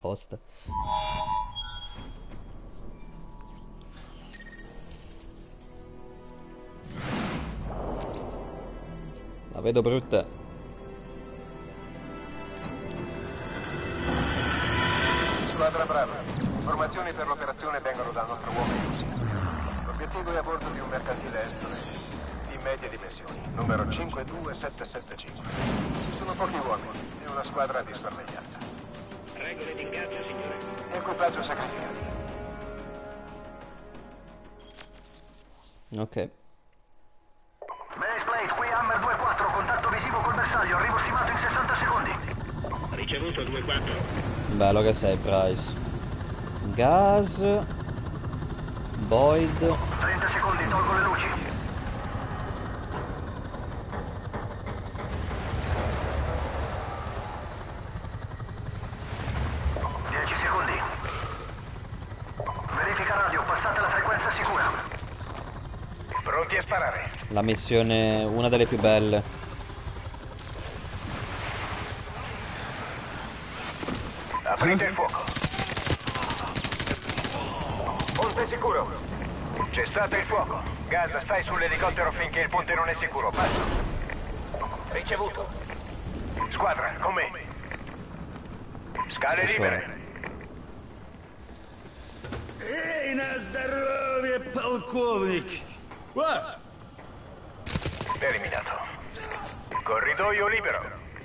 Posta. La vedo brutta. Squadra Brava, informazioni per l'operazione vengono dal nostro uomo in L'obiettivo è a bordo di un mercantile estone di medie dimensioni, numero 52775. Ci sono pochi uomini e una squadra di sorveglianza. Regole di ingaggio, signore. Equipaggio sacrificato. Ok. Base Plate, qui Hammer 2-4, contatto visivo col bersaglio, arrivo stimato in 60 secondi. Ricevuto 2-4. Bello che sei, Price. Gas. Boyd. 30 secondi, tolgo le luci. Secondi. Verifica radio, passate la frequenza sicura. Pronti a sparare. La missione, una delle più belle. Aprite il fuoco. Ponte sicuro. Cessate il fuoco. Gas, stai sull'elicottero finché il ponte non è sicuro. Passo. Ricevuto. Squadra, con me. Scale libere. Эй, на здоровье, полковник! What? Eliminato. Corridoio libero.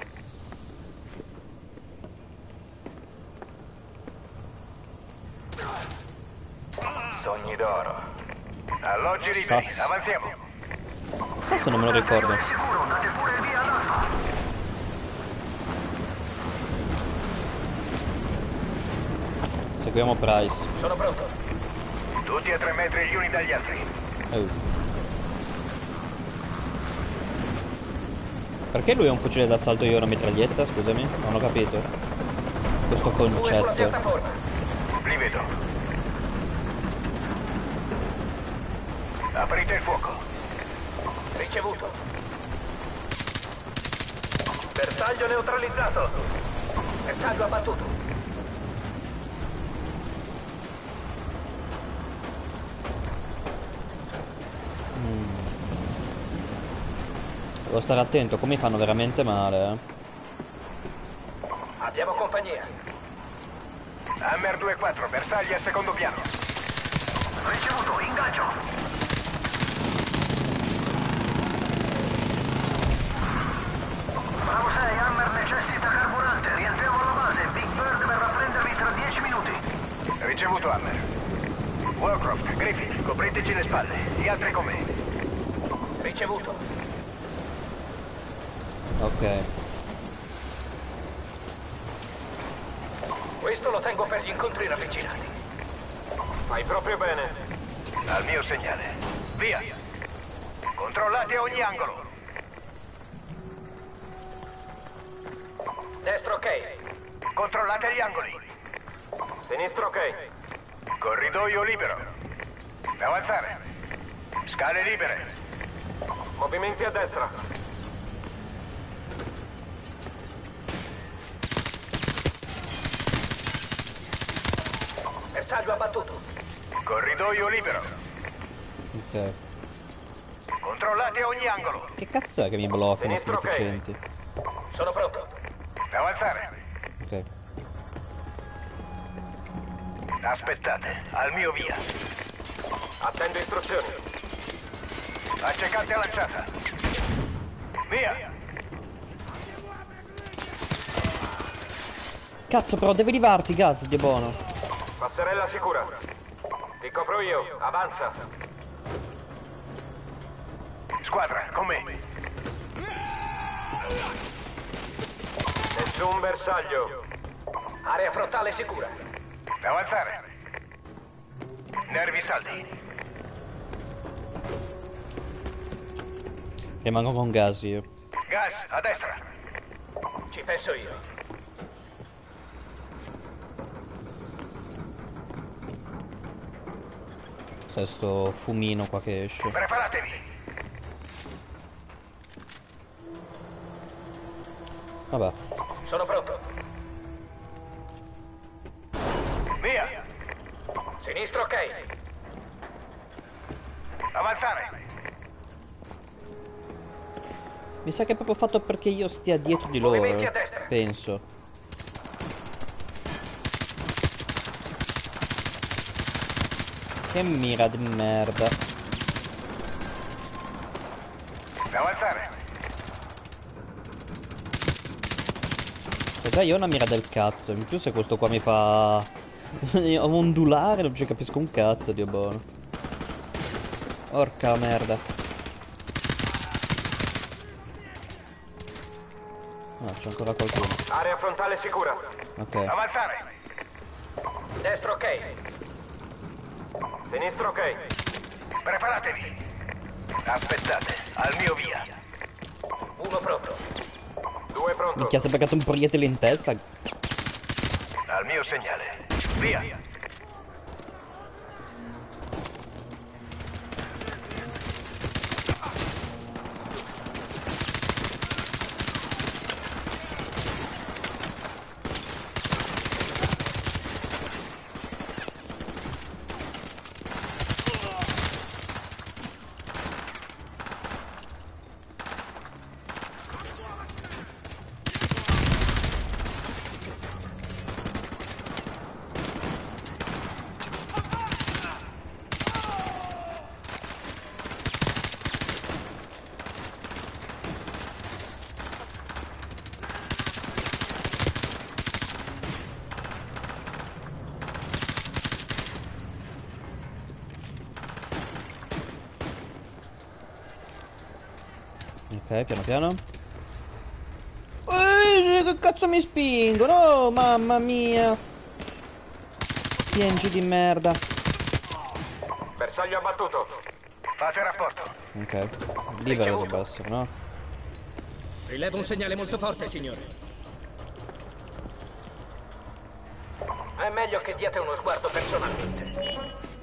Sogni d'oro. Alloggi liberi. Sas. Avanziamo. So se non me lo ricordo. Sicuro, date pure il via all'alfa. Seguiamo Price. Sono pronto. Tutti a 3 metri gli uni dagli altri. Perché lui ha un fucile d'assalto e io una mitraglietta? Scusami, non ho capito. Questo concetto. Li vedo. Aprite il fuoco. Ricevuto. Bersaglio neutralizzato. Bersaglio abbattuto. Devo stare attento, come mi fanno veramente male, Abbiamo compagnia. Hammer 2-4, bersagli al secondo piano. Ricevuto, ingaggio. Bravo 6, Hammer necessita carburante. Rientriamo alla base. Big Bird verrà a prendervi tra 10 minuti. Ricevuto, Hammer. Warcroft, Griffith, copriteci le spalle. Gli altri con me. Ricevuto. Ok. Questo lo tengo per gli incontri ravvicinati. Fai proprio bene. Al mio segnale. Via. Controllate ogni angolo. Destro ok. Controllate gli angoli. Sinistro ok. Corridoio libero. Avanzare. Scale libere. Movimenti a destra. Bersaglio abbattuto. Corridoio libero. Ok. Controllate ogni angolo. Che cazzo è che mi bloccano questi Sinistro, ok. deficienti? Sono pronto. Avanzare. Ok. Aspettate, al mio via. Attendo istruzioni. Accecante lanciata. Via. Cazzo però, devi rivarti, Gas, di buono. Passerella sicura. Ti copro io, avanza. Squadra, con me. Nessun bersaglio. Area frontale sicura. Avanzare. Nervi saldi. Rimango con Gas io. Gas, a destra. Ci penso io. C'è sto fumino qua che esce. Preparatevi. Vabbè. Sono pronto. Via! Sinistro ok. Avanzare! Mi sa che è proprio fatto perché io stia dietro di loro. Movimenti a destra. Penso. Che mira di merda. Avanzare! Cioè già io ho una mira del cazzo. In più se questo qua mi fa ondulare non ci capisco un cazzo, Dio buono. Porca merda. No, c'è ancora qualcuno. Area frontale sicura. Ok. Avanzare! Destro ok. Sinistro ok. Preparatevi! Aspettate, al mio via! Uno pronto. Due pronto. Minchia, si è beccato un proiettile in testa. Al mio segnale. Via! Ok, piano piano. Che cazzo mi spingono? Oh, mamma mia. Piengi di merda. Bersaglio abbattuto. Fate rapporto. Ok. Libero dovrebbe essere, no? Rilevo un segnale molto forte, signore. È meglio che diate uno sguardo personalmente.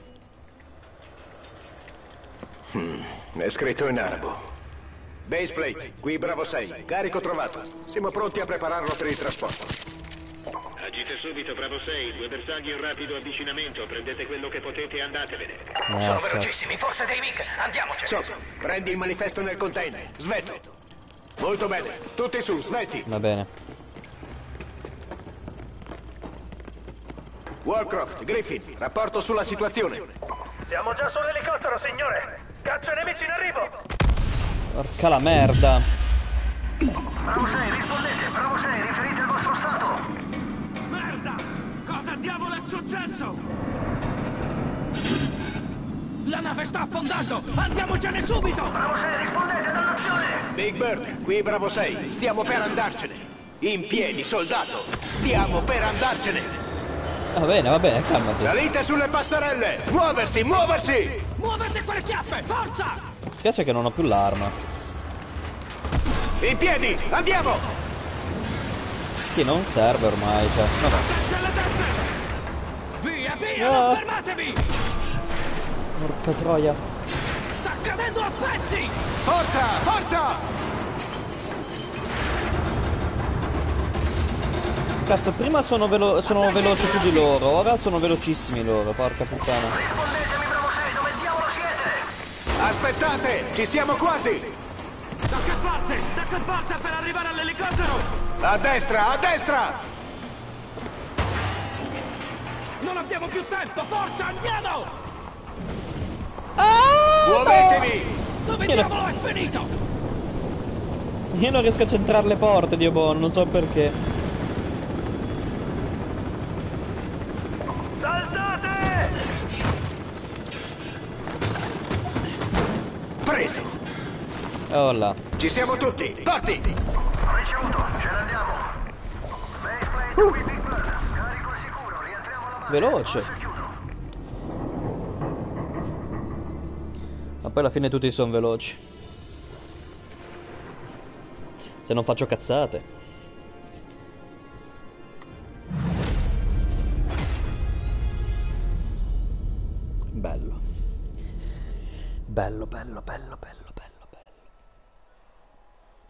È scritto in arabo. Baseplate, qui Bravo 6. Carico trovato. Siamo pronti a prepararlo per il trasporto. Agite subito, Bravo 6. 2 bersagli e un rapido avvicinamento. Prendete quello che potete e andatevene. Sono aspetta. velocissimi, forse dei MiG. Andiamocene. Sotto, prendi il manifesto nel container. Svetto. Molto bene. Tutti su, svetti. Va bene. Warcroft, Griffin, rapporto sulla situazione. Siamo già sull'elicottero, signore. Caccia nemici in arrivo. Porca la merda. Bravo 6, rispondete. Bravo 6, riferite al vostro stato. Merda! Cosa diavolo è successo? La nave sta affondando! Andiamocene subito! Bravo 6, rispondete dall'azione. Big Bird, qui Bravo 6. Stiamo per andarcene. In piedi, soldato. Stiamo per andarcene. Va bene, calmati. Salite sulle passerelle. Muoversi, muoversi. Muovete quelle chiappe! Forza! Mi spiace che non ho più l'arma. In piedi, andiamo. Sì, non serve ormai, cioè. Vabbè. Destra alla destra! Via, via! No. Non fermatevi! Porca troia. Sta cadendo a pezzi! Forza, forza. Cazzo, prima sono veloci su di loro, ora sono velocissimi loro, porca puttana. Rispondetemi, Bravo 6, dove diavolo siete? Aspettate, ci siamo quasi. Da che parte? Da che parte per arrivare all'elicottero? A destra, a destra. Non abbiamo più tempo! Forza, andiamo! Muovetevi. Dove diavolo è finito? Io non riesco a centrare le porte, Dio buono, non so perché. Saltate! Preso. Oh là. Ci siamo tutti. Parti. Ricevuto, ce ne andiamo. Baseplate, qui Big Bird. Carico al sicuro, rientriamo alla base. Veloce. Forse chiuso. Ma poi alla fine tutti sono veloci. Se non faccio cazzate. Bello. Bello, bello, bello, bello.